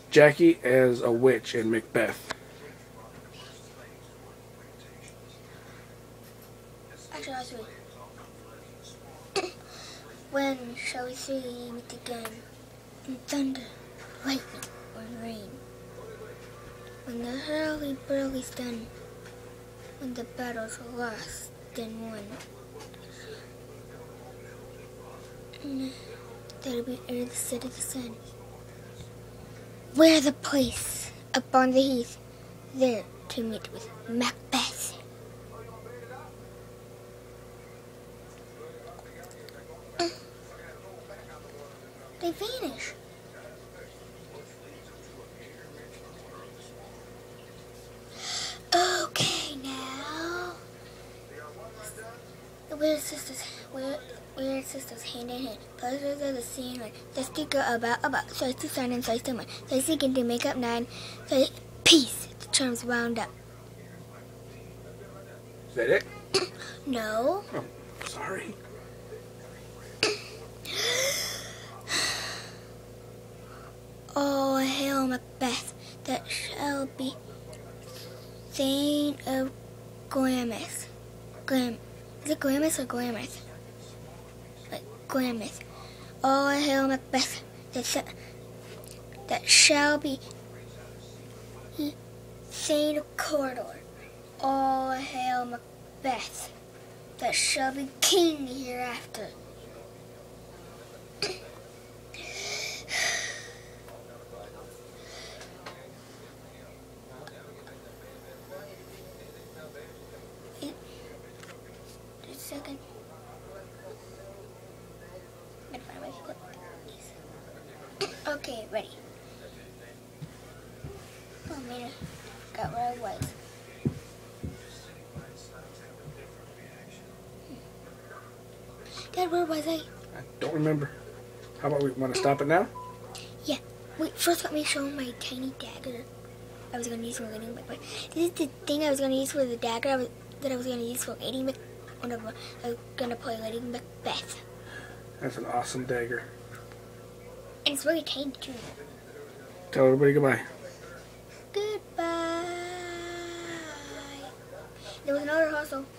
Jackie as a witch in Macbeth. Actually, I'll see. When shall we see it again? In thunder, lightning, or rain? When the hurly-burly's done, when the battle's lost and won, that'll be ere the set of the sun. Where the place upon the heath, there to meet with Macbeth. They vanish. Okay, now. The weird sisters hand in hand. Posters of the scene like the sticker about size to sign and size to mine. They seeking to make up nine. Say peace. The charms wound up. Is that it? No. Oh, sorry. Oh, hail Macbeth, that shall be Thane of Glamis. Is it Glamis or Glamorth? Like Glamis. Oh, hail Macbeth, that shall be Thane of Cawdor. Oh, hail Macbeth, that shall be king hereafter. Second. Okay, ready. Oh man, I got where I was. Dad, where was I? I don't remember. How about we want to stop it now? Yeah. Wait, first let me show him my tiny dagger. I was going to use for lighting Macbeth. This is the thing I was going to use for the dagger that I was going to use for lighting Macbeth. Whenever I was going to play Lady Macbeth. That's an awesome dagger. And it's very tame too. Tell everybody goodbye. Goodbye. There was another hustle.